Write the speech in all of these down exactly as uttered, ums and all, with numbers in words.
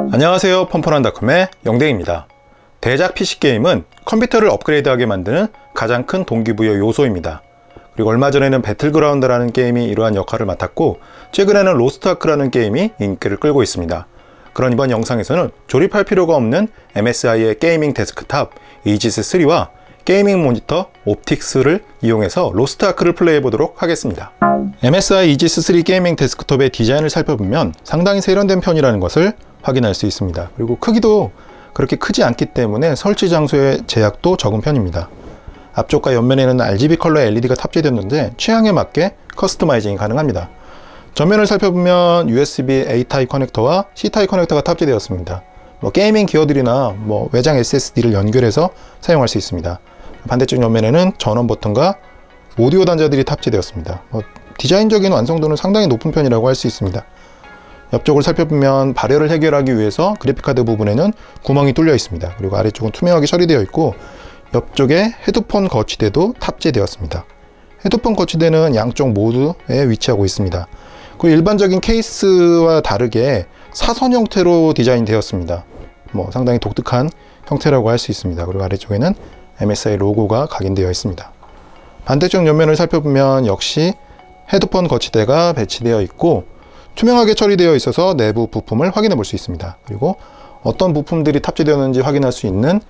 안녕하세요, 펀펀한닷컴의 영댕입니다. 대작 피씨게임은 컴퓨터를 업그레이드하게 만드는 가장 큰 동기부여 요소입니다. 그리고 얼마 전에는 배틀그라운드라는 게임이 이러한 역할을 맡았고, 최근에는 로스트아크라는 게임이 인기를 끌고 있습니다. 그런 이번 영상에서는 조립할 필요가 없는 엠에스아이의 게이밍 데스크탑 이지스 쓰리와 게이밍 모니터 옵틱스를 이용해서 로스트아크를 플레이해 보도록 하겠습니다. 엠에스아이 이지스 쓰리 게이밍 데스크톱의 디자인을 살펴보면 상당히 세련된 편이라는 것을 확인할 수 있습니다. 그리고 크기도 그렇게 크지 않기 때문에 설치 장소의 제약도 적은 편입니다. 앞쪽과 옆면에는 알지비 컬러 엘이디가 탑재되었는데 취향에 맞게 커스터마이징이 가능합니다. 전면을 살펴보면 유에스비 에이 타입 커넥터와 씨 타입 커넥터가 탑재되었습니다. 뭐 게이밍 기어들이나 뭐 외장 에스에스디를 연결해서 사용할 수 있습니다. 반대쪽 옆면에는 전원 버튼과 오디오 단자들이 탑재되었습니다. 뭐 디자인적인 완성도는 상당히 높은 편이라고 할 수 있습니다. 옆쪽을 살펴보면 발열을 해결하기 위해서 그래픽카드 부분에는 구멍이 뚫려 있습니다. 그리고 아래쪽은 투명하게 처리되어 있고, 옆쪽에 헤드폰 거치대도 탑재되었습니다. 헤드폰 거치대는 양쪽 모두에 위치하고 있습니다. 그리고 일반적인 케이스와 다르게 사선 형태로 디자인되었습니다. 뭐 상당히 독특한 형태라고 할 수 있습니다. 그리고 아래쪽에는 엠에스아이 로고가 각인되어 있습니다. 반대쪽 옆면을 살펴보면 역시 헤드폰 거치대가 배치되어 있고, 투명하게 처리되어 있어서 내부 부품을 확인해 볼 수 있습니다. 그리고 어떤 부품들이 탑재되었는지 확인할 수 있는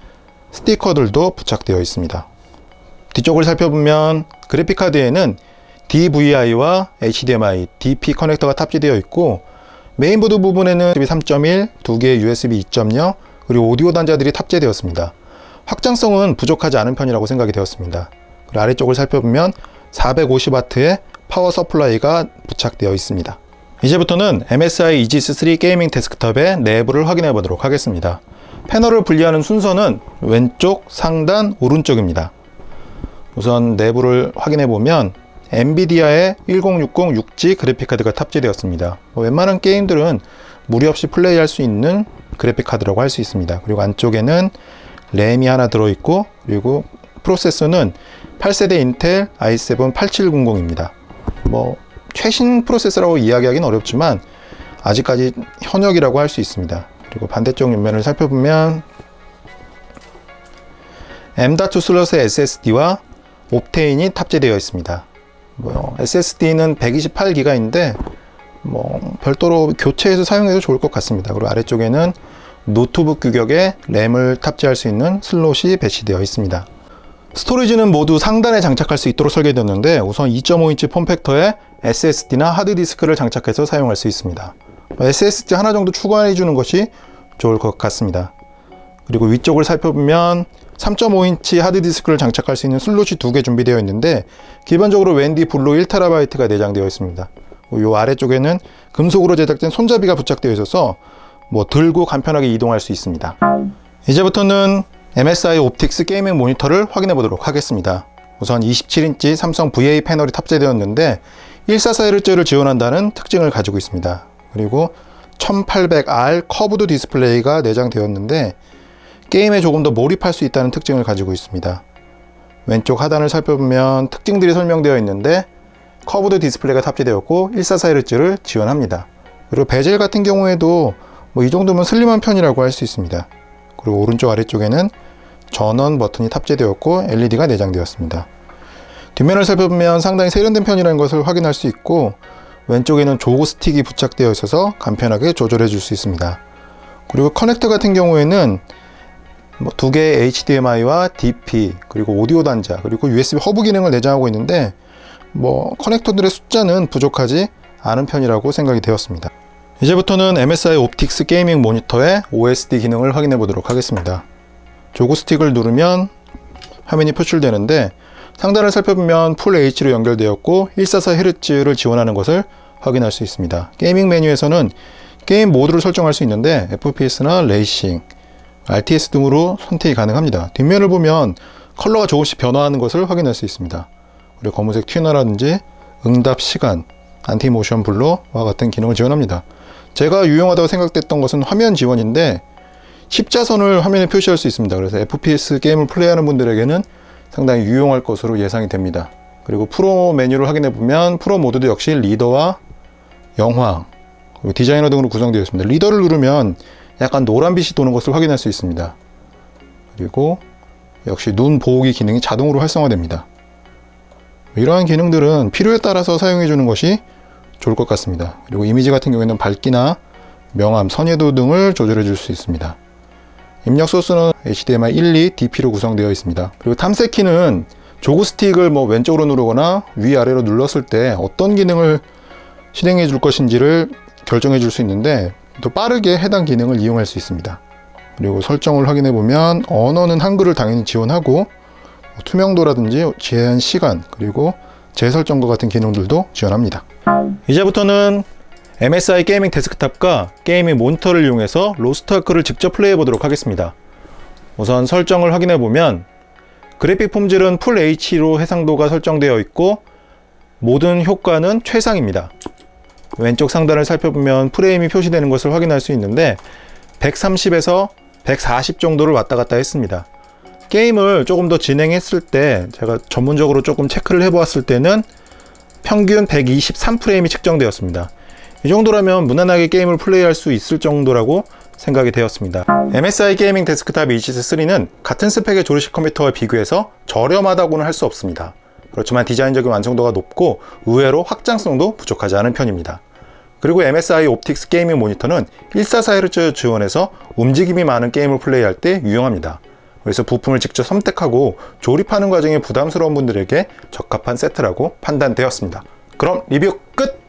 스티커들도 부착되어 있습니다. 뒤쪽을 살펴보면 그래픽카드에는 디브이아이와 에이치디엠아이, 디피 커넥터가 탑재되어 있고, 메인보드 부분에는 유에스비 삼 점 일, 두 개의 유에스비 이 점 영, 그리고 오디오 단자들이 탑재되었습니다. 확장성은 부족하지 않은 편이라고 생각이 되었습니다. 그리고 아래쪽을 살펴보면 사백오십 와트의 파워 서플라이가 부착되어 있습니다. 이제부터는 엠에스아이 이지스 쓰리 게이밍 데스크톱의 내부를 확인해 보도록 하겠습니다. 패널을 분리하는 순서는 왼쪽, 상단, 오른쪽입니다. 우선 내부를 확인해 보면 엔비디아의 천육십 육 지 그래픽카드가 탑재되었습니다. 웬만한 게임들은 무리 없이 플레이할 수 있는 그래픽카드라고 할 수 있습니다. 그리고 안쪽에는 램이 하나 들어있고, 그리고 프로세서는 팔 세대 인텔 아이 세븐 팔칠공공입니다. 뭐 최신 프로세서라고 이야기하기는 어렵지만 아직까지 현역이라고 할 수 있습니다. 그리고 반대쪽 옆면을 살펴보면 엠 닷 투 슬롯의 에스에스디와 옵테인이 탑재되어 있습니다. 뭐 에스에스디는 백이십팔 기가인데 뭐 별도로 교체해서 사용해도 좋을 것 같습니다. 그리고 아래쪽에는 노트북 규격의 램을 탑재할 수 있는 슬롯이 배치되어 있습니다. 스토리지는 모두 상단에 장착할 수 있도록 설계되었는데, 우선 이 점 오 인치 폼팩터에 에스에스디나 하드디스크를 장착해서 사용할 수 있습니다. 에스에스디 하나 정도 추가해 주는 것이 좋을 것 같습니다. 그리고 위쪽을 살펴보면 삼 점 오 인치 하드디스크를 장착할 수 있는 슬롯이 두 개 준비되어 있는데, 기본적으로 웬디 블루 일 테라바이트가 내장되어 있습니다. 이 아래쪽에는 금속으로 제작된 손잡이가 부착되어 있어서 뭐 들고 간편하게 이동할 수 있습니다. 이제부터는 엠에스아이 옵틱스 게이밍 모니터를 확인해 보도록 하겠습니다. 우선 이십칠 인치 삼성 브이에이 패널이 탑재되었는데 백사십사 헤르츠를 지원한다는 특징을 가지고 있습니다. 그리고 천팔백 알 커브드 디스플레이가 내장되었는데 게임에 조금 더 몰입할 수 있다는 특징을 가지고 있습니다. 왼쪽 하단을 살펴보면 특징들이 설명되어 있는데, 커브드 디스플레이가 탑재되었고 백사십사 헤르츠를 지원합니다. 그리고 베젤 같은 경우에도 뭐 이 정도면 슬림한 편이라고 할 수 있습니다. 그리고 오른쪽 아래쪽에는 전원 버튼이 탑재되었고 엘이디가 내장되었습니다. 뒷면을 살펴보면 상당히 세련된 편이라는 것을 확인할 수 있고, 왼쪽에는 조그 스틱이 부착되어 있어서 간편하게 조절해 줄 수 있습니다. 그리고 커넥터 같은 경우에는 뭐 두 개의 에이치디엠아이와 디피, 그리고 오디오 단자, 그리고 유에스비 허브 기능을 내장하고 있는데, 뭐 커넥터들의 숫자는 부족하지 않은 편이라고 생각이 되었습니다. 이제부터는 엠에스아이 옵틱스 게이밍 모니터의 오에스디 기능을 확인해 보도록 하겠습니다. 조그 스틱을 누르면 화면이 표출되는데, 상단을 살펴보면 풀 에이치로 연결되었고 백사십사 헤르츠를 지원하는 것을 확인할 수 있습니다. 게이밍 메뉴에서는 게임 모드를 설정할 수 있는데 에프피에스나 레이싱, 알티에스 등으로 선택이 가능합니다. 뒷면을 보면 컬러가 조금씩 변화하는 것을 확인할 수 있습니다. 그리고 검은색 튜너라든지 응답 시간, 안티 모션 블러와 같은 기능을 지원합니다. 제가 유용하다고 생각됐던 것은 화면 지원인데, 십자선을 화면에 표시할 수 있습니다. 그래서 에프피에스 게임을 플레이하는 분들에게는 상당히 유용할 것으로 예상이 됩니다. 그리고 프로 메뉴를 확인해 보면 프로 모드도 역시 리더와 영화, 그리고 디자이너 등으로 구성되어 있습니다. 리더를 누르면 약간 노란빛이 도는 것을 확인할 수 있습니다. 그리고 역시 눈 보호기 기능이 자동으로 활성화됩니다. 이러한 기능들은 필요에 따라서 사용해 주는 것이 좋을 것 같습니다. 그리고 이미지 같은 경우에는 밝기나 명암, 선예도 등을 조절해 줄 수 있습니다. 입력 소스는 에이치디엠아이 일, 이, 디피로 구성되어 있습니다. 그리고 탐색키는 조그 스틱을 뭐 왼쪽으로 누르거나 위아래로 눌렀을 때 어떤 기능을 실행해 줄 것인지를 결정해 줄 수 있는데 또 빠르게 해당 기능을 이용할 수 있습니다. 그리고 설정을 확인해 보면 언어는 한글을 당연히 지원하고 투명도라든지 제한 시간 그리고 재설정과 같은 기능들도 지원합니다. 이제부터는 엠에스아이 게이밍 데스크탑과 게이밍 모니터를 이용해서 로스트 아크를 직접 플레이해 보도록 하겠습니다. 우선 설정을 확인해 보면 그래픽 품질은 풀 에이치디로 해상도가 설정되어 있고 모든 효과는 최상입니다. 왼쪽 상단을 살펴보면 프레임이 표시되는 것을 확인할 수 있는데 백삼십에서 백사십 정도를 왔다 갔다 했습니다. 게임을 조금 더 진행했을 때 제가 전문적으로 조금 체크를 해 보았을 때는 평균 백이십삼 프레임이 측정되었습니다. 이 정도라면 무난하게 게임을 플레이할 수 있을 정도라고 생각이 되었습니다. 엠에스아이 게이밍 데스크탑 이지스 쓰리는 같은 스펙의 조립식 컴퓨터와 비교해서 저렴하다고는 할 수 없습니다. 그렇지만 디자인적인 완성도가 높고 의외로 확장성도 부족하지 않은 편입니다. 그리고 엠에스아이 옵틱스 게이밍 모니터는 백사십사 헤르츠 지원해서 움직임이 많은 게임을 플레이할 때 유용합니다. 그래서 부품을 직접 선택하고 조립하는 과정이 부담스러운 분들에게 적합한 세트라고 판단되었습니다. 그럼 리뷰 끝!